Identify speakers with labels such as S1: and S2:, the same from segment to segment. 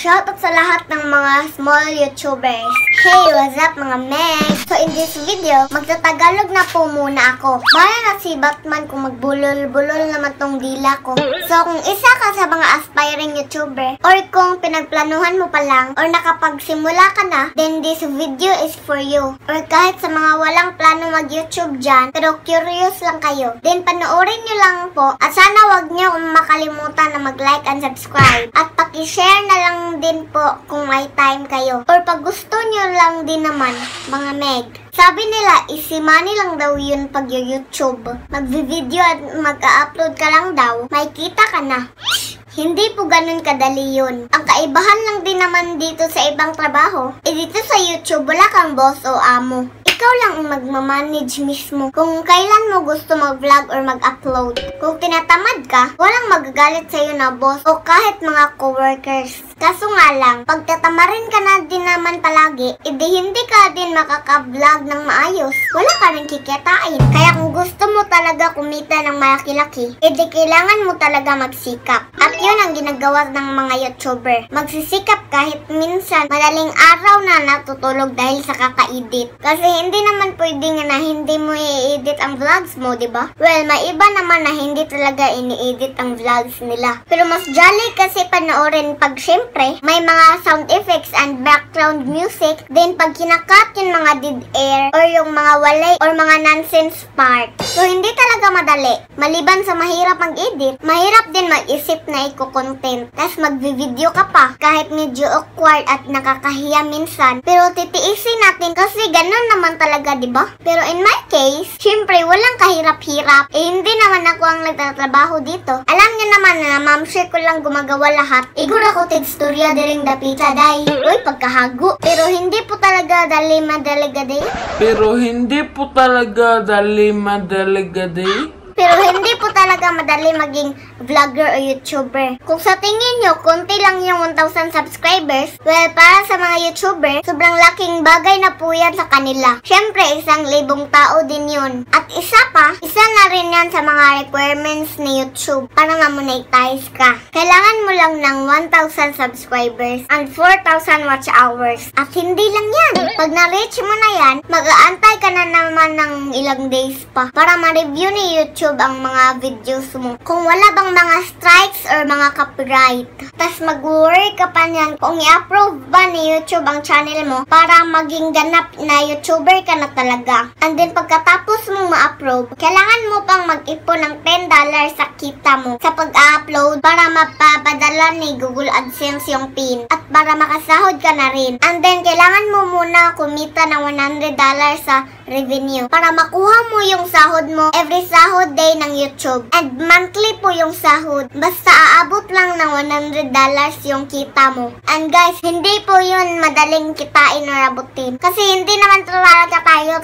S1: Shoutout sa lahat ng mga small YouTubers. Hey, what's up mga Meg? So in this video, magtatagalog na po muna ako. Bala na si Batman kung magbulol-bulol naman tong dila ko. So kung isa ka sa mga aspiring YouTuber, or kung pinagplanuhan mo pa lang, or nakapagsimula ka na, then this video is for you. Or kahit sa mga walang plano mag-YouTube dyan, pero curious lang kayo, then panoorin nyo lang po. At sana wag nyo makalimutan na mag-like and subscribe. At paki-share na lang din po kung may time kayo. Or pag gusto nyo lang din naman, mga Meg. Sabi nila, easy money lang daw yun pag YouTube. Mag-video at mag-upload ka lang daw, may kita ka na. Hindi po ganun kadali yun. Ang kaibahan lang din naman dito sa ibang trabaho, dito sa YouTube wala kang boss o amo. Ikaw lang ang magmamanage mismo kung kailan mo gusto mag-vlog or mag-upload. Kung tinatamad ka, walang magagalit sa'yo na boss o kahit mga coworkers. Kaso nga lang, pag tatamarin ka na din naman palagi, hindi ka din makaka-vlog ng maayos. Wala ka rin kikitain. Kaya kung gusto mo talaga kumita ng malaki-laki, kailangan mo talaga magsikap. At yun ang ginagawa ng mga YouTuber. Magsisikap kahit minsan madaling araw na natutulog dahil sa kaka-edit. Kasi hindi naman pwedeng na hindi mo i-edit ang vlogs mo, diba? Well, may iba naman na hindi talaga ini-edit ang vlogs nila. Pero mas jolly kasi panoorin pag syempre, may mga sound effects and background music. Then pag kinakat yung mga dead air or yung mga walay or mga nonsense part. So hindi talaga madali. Maliban sa mahirap mag-edit, mahirap din mag-isip na i-content. Tapos mag-video ka pa kahit medyo awkward at nakakahiya minsan. Pero titiisin natin kasi ganun naman talaga, diba? Pero in my case, syempre walang kahirap-hirap. Hindi naman ako ang nagtatrabaho dito. Alam niyo naman na ma'am share ko lang gumagawa lahat. Igura ko teksturya diring dapita day. Uy, pagkahago. Pero hindi po talaga dali madaligaday.
S2: Pero hindi po talaga dali madaligaday.
S1: Pero hindi po talaga madali maging vlogger o YouTuber. Kung sa tingin nyo, konti lang yung 1,000 subscribers, well, para sa mga YouTuber, sobrang laking bagay na po yan sa kanila. Syempre, 1,000,000 tao din yun. At isa na rin yan sa mga requirements ni YouTube para ma-monetize ka. Kailangan mo lang ng 1,000 subscribers and 4,000 watch hours. At hindi lang yan. Pag na-reach mo na yan, mag-aantay ka na naman ng ilang days pa para ma-review ni YouTube ang mga videos mo. Kung wala bang mga strikes or mga copyright. Tas mag-worry ka pa niyan kung i-approve ba ni YouTube ang channel mo para maging ganap na YouTuber ka na talaga. And then pagkatapos mong ma-approve, kailangan mo pang mag-ipon ng $10 sa kita mo sa pag-upload para mapapadala ni Google AdSense yung pin at para makasahod ka na rin. And then kailangan mo muna kumita ng $100 sa revenue para makuha mo yung sahod mo every sahod day ng YouTube. And monthly po yung sahod. Basta aabot lang ng $100 yung kita mo. And guys, hindi po yun madaling kitain or abutin. Kasi hindi naman talaga tayo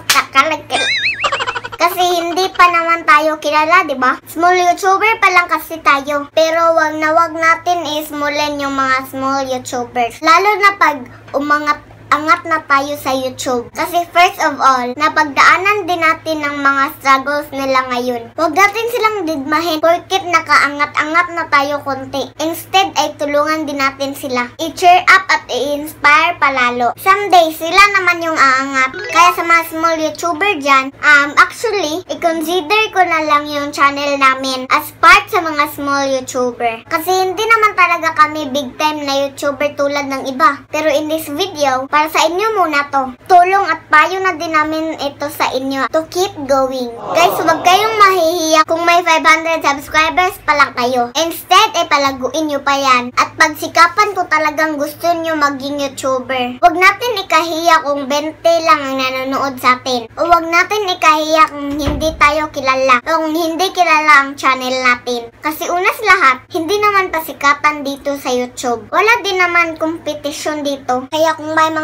S1: kasi hindi pa naman tayo kilala, diba? Small YouTuber pa lang kasi tayo. Pero wag natin i-smallin yung mga small YouTubers. Lalo na pag angat na tayo sa YouTube. Kasi first of all, napagdaanan din natin ng mga struggles nila ngayon. Huwag natin silang didmahin porkit nakaangat-angat na tayo konti. Instead ay tulungan din natin sila. I-cheer up at i-inspire palalo. Someday, sila naman yung aangat. Kaya sa mga small YouTuber dyan, actually, i-consider ko na lang yung channel namin as part sa mga small YouTuber. Kasi hindi naman talaga kami big time na YouTuber tulad ng iba. Pero in this video, para sa inyo muna to. Tulong at payo na din namin ito sa inyo to keep going. Guys, huwag kayong mahihiya kung may 500 subscribers pa lang kayo. Instead, ay palaguin nyo pa yan. At pagsikapan ko talagang gusto nyo maging YouTuber. Huwag natin ikahiya kung 20 lang ang nanonood sa atin. O huwag natin ikahiya kung hindi tayo kilala. O kung hindi kilala ang channel natin. Kasi una sa lahat, hindi naman pasikatan dito sa YouTube. Wala din naman kompetisyon dito. Kaya kung may mga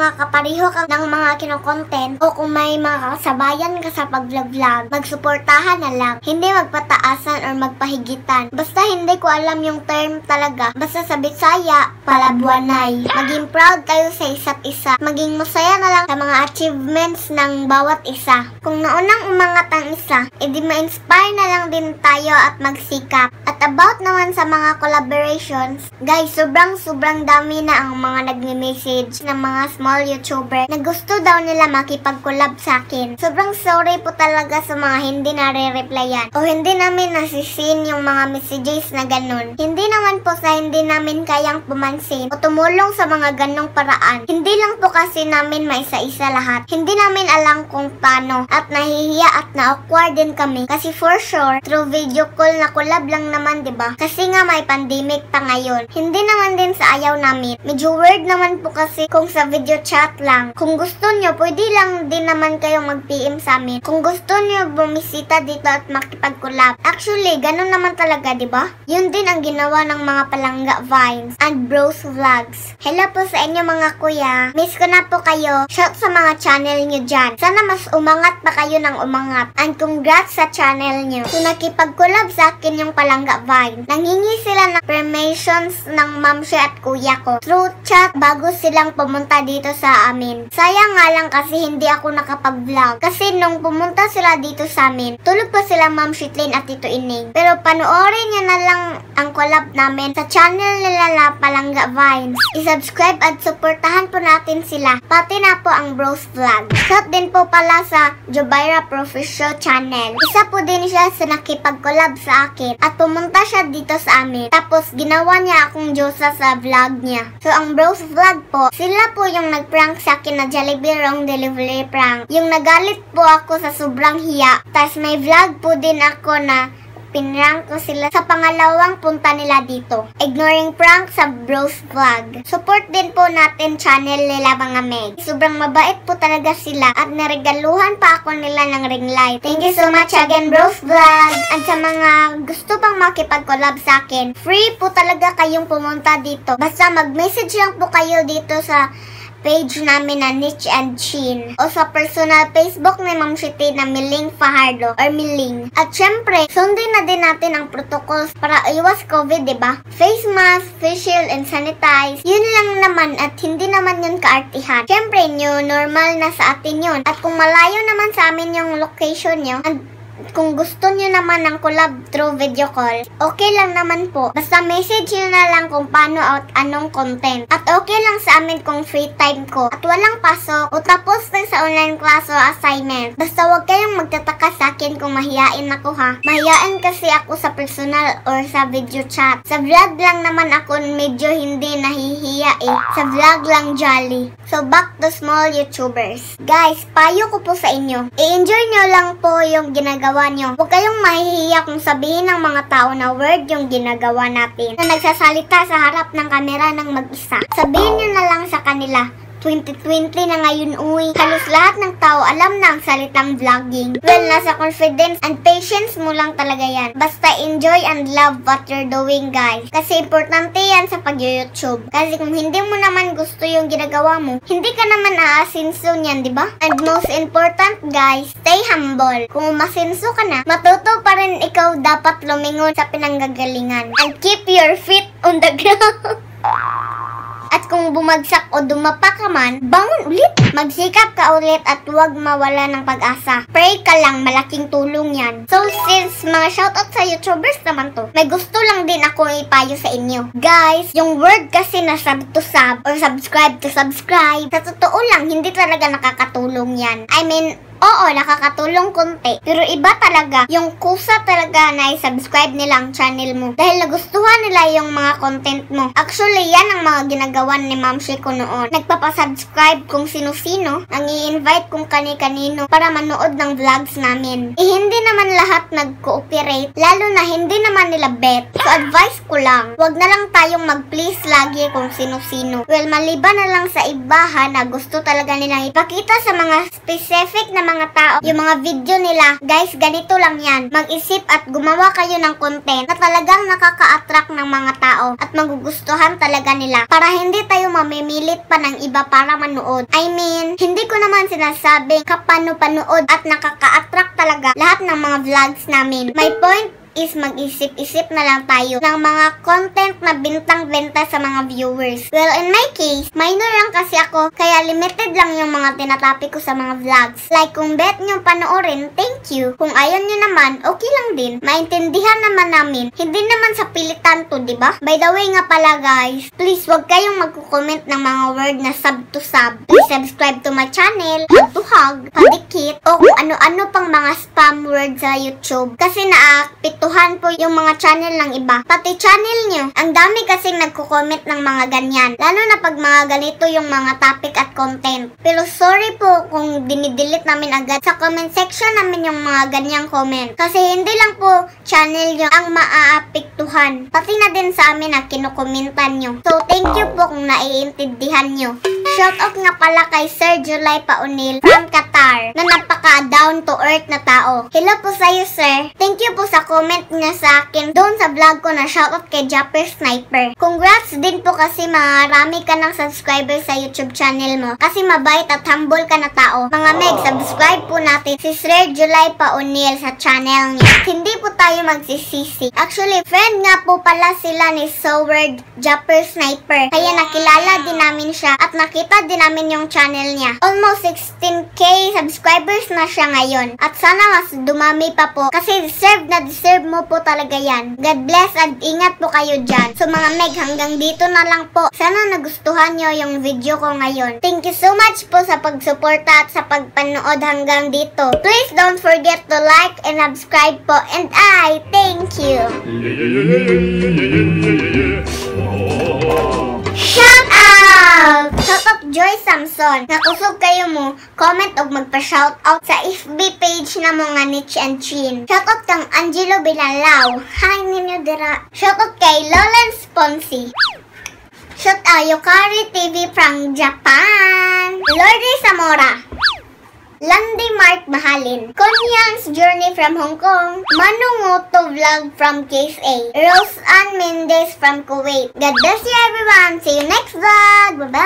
S1: mga kapariho ka ng mga kinokontent o kung may mga kasabayan ka sa pag-vlog, magsuportahan na lang. Hindi magpataasan or magpahigitan. Basta hindi ko alam yung term talaga. Basta sa Bisaya, palabuanay. Maging proud kayo sa isa't isa. Maging masaya na lang sa mga achievements ng bawat isa. Kung naunang umangat ang isa, edi ma-inspire na lang din tayo at magsikap. At about naman sa mga collaborations, guys, sobrang dami na ang mga nagme-message ng mga small YouTuber na gusto daw nila makipag-collab sa akin. Sobrang sorry po talaga sa mga hindi nare-replyan o hindi namin nasisin yung mga messages na ganun. Hindi naman po sa hindi namin kayang pumansin o tumulong sa mga ganong paraan. Hindi lang po kasi namin maisa-isa lahat. Hindi namin alam kung paano at nahihiya at na-awkward din kami kasi for sure, through video call na collab lang naman, diba? Kasi nga may pandemic pa ngayon. Hindi naman din sa ayaw namin. Medyo weird naman po kasi kung sa video chat lang. Kung gusto nyo, pwede lang din naman kayong mag-PM sa amin. Kung gusto nyo bumisita dito at makipag-collab. Actually, ganun naman talaga, diba? Yun din ang ginawa ng mga palangga vines and bros vlogs. Hello po sa inyo mga kuya. Miss ko na po kayo. Shout sa mga channel nyo dyan. Sana mas umangat pa kayo ng umangat. And congrats sa channel nyo. So nakipag-collab sa akin yung palangga vine. Nanghingi sila ng permissions ng mamsi at kuya ko through chat bago silang pumunta dito sa amin. Sayang nga lang kasi hindi ako nakapag-vlog. Kasi nung pumunta sila dito sa amin, tulog pa sila Ma'am Shitlin at Tito Ining. Pero panoorin nyo na lang ang collab namin sa channel nila na Palangga Vines. I-subscribe at supportahan po natin sila. Pati na po ang Bros Vlog. Shout din po pala sa Jobaira Professional Channel. Isa po din siya sa nakipag-collab sa akin at pumunta siya dito sa amin. Tapos ginawa niya akong Diyosa sa vlog niya. So ang Bros Vlog po, sila po yung nag-prank sa akin na Jollibee wrong delivery prank. Yung nagalit po ako sa sobrang hiya. Tapos may vlog po din ako na pinrank ko sila sa pangalawang punta nila dito. Ignoring prank sa Bros Vlog. Support din po natin channel nila mga Meg. Sobrang mabait po talaga sila at naregaluhan pa ako nila ng ring light. Thank you so much again Bros Vlog. At sa mga gusto pang makipag-collab sa akin, free po talaga kayong pumunta dito. Basta mag-message lang po kayo dito sa page namin na Niche and Chin o sa personal Facebook ni Ma'am Shiti na Miling Fajardo or Miling. At syempre, sundin na din natin ang protocols para iwas COVID, diba? Face mask, face shield, and sanitize. Yun lang naman at hindi naman yun kaartihan. Syempre, new normal na sa atin yun. At kung malayo naman sa amin yung location nyo, and kung gusto nyo naman ng collab through video call, okay lang naman po. Basta message nyo na lang kung paano at anong content. At okay lang sa amin kung free time ko. At walang pasok o tapos na sa online class o assignment. Basta wag kayong magtataka sa akin kung mahiyain ako ha. Mahiyain kasi ako sa personal or sa video chat. Sa vlog lang naman ako medyo hindi nahihiya eh. Sa vlog lang jolly. So back to small YouTubers. Guys, payo ko po sa inyo. I-enjoy nyo lang po yung ginagawa nyo. Huwag kayong mahihiya kung sabihin ng mga tao na word yung ginagawa natin na nagsasalita sa harap ng kamera ng mag-isa. Sabihin nyo na lang sa kanila, 2020 na ngayon uy. Halos lahat ng tao alam na ang salitang vlogging. Well, nasa confidence and patience mo lang talaga yan. Basta enjoy and love what you're doing guys. Kasi importante yan sa pag-YouTube. Kasi kung hindi mo naman gusto yung ginagawa mo, hindi ka naman aasinso niyan, diba? And most important guys, stay humble. Kung umasinso ka na, matuto pa rin ikaw dapat lumingon sa pinanggagalingan. And keep your feet on the ground. At kung bumagsak o dumapa ka man, bangon ulit. Magsikap ka ulit at huwag mawala ng pag-asa. Pray ka lang, malaking tulong yan. So since mga shoutout sa YouTubers naman to, may gusto lang din ako ipayo sa inyo. Guys, yung word kasi na sub to sub or subscribe to subscribe, sa totoo lang, hindi talaga nakakatulong yan. I mean, oo, nakakatulong konti. Pero iba talaga, yung kusa talaga na i-subscribe nila ang channel mo. Dahil nagustuhan nila yung mga content mo. Actually, yan ang mga ginagawa ni Ma'am Shiko noon. Nagpapasubscribe kung sino-sino, ang i-invite kung kani-kanino para manood ng vlogs namin. Hindi naman lahat nag-cooperate, lalo na hindi naman nila bet. So advice ko lang, wag na lang tayong mag-please lagi kung sino-sino. Well, maliban na lang sa iba ha, na gusto talaga nilang ipakita sa mga specific na mga tao yung mga video nila. Guys, ganito lang yan. Mag-isip at gumawa kayo ng content na talagang nakaka-attract ng mga tao at magugustuhan talaga nila para hindi tayo mamimilit pa ng iba para manood. I mean, hindi ko naman sinasabing kapano-panood at nakaka-attract talaga lahat ng mga vlogs namin. My point is mag-isip-isip na lang tayo ng mga content na bintang-benta sa mga viewers. Well, in my case, minor lang kasi ako, kaya limited lang yung mga tinatapik ko sa mga vlogs. Like, kung bet nyo panoorin, thank you. Kung ayaw nyo naman, okay lang din. Maintindihan naman namin. Hindi naman sa pilitan to, diba? By the way nga pala guys, please wag kayong magkukomment ng mga word na sub to sub. Please subscribe to my channel, hug to hug, padikit, o kung ano-ano pang mga spam word sa YouTube. Kasi naapit po yung mga channel ng iba. Pati channel nyo. Ang dami kasing nagko-comment ng mga ganyan. Lalo na pag mga ganito yung mga topic at content. Pero sorry po kung dinidelete namin agad sa comment section namin yung mga ganyang comment. Kasi hindi lang po channel nyo ang maaapektuhan. Pati na din sa amin na kinukomentan nyo. So thank you po kung naiintindihan nyo. Shoutout nga pala kay Sir July Paunil from Qatar na napaka down to earth na tao. Hello po sa'yo sir. Thank you po sa comment niya sa akin doon sa vlog ko na shoutout kay Japper Sniper. Congrats din po kasi marami ka ng subscriber sa YouTube channel mo kasi mabait at humble ka na tao. Mga meg, subscribe po natin si Sir July Paunil sa channel niya. Hindi po tayo magsisisi. Actually, friend nga po pala sila ni Soward Japper Sniper. Kaya nakilala din namin siya at nakita din namin yung channel niya. Almost 16k subscribers na siya ngayon. At sana mas dumami pa po kasi deserve mo po talaga yan. God bless at ingat po kayo dyan. So mga meg, hanggang dito na lang po. Sana nagustuhan nyo yung video ko ngayon. Thank you so much po sa pagsuporta at sa pagpanood hanggang dito. Please don't forget to like and subscribe po. And I thank you. Shout out! Shout out Joy Samson. Nakusog kayo mo, comment o magpa-shout out sa FB page na mo nga Nich and Chin. Shout out kang Angelo Bilalao. Hi ninyo dira. Shout out kay Lawrence Ponsi. Shout out Yokari TV from Japan. Lordy Zamora. Landy Mark Mahalin. Konyang's Journey from Hong Kong. Manungoto Vlog from Case A. Rose Ann Mendez from Kuwait. God bless you everyone. See you next vlog. Bye-bye.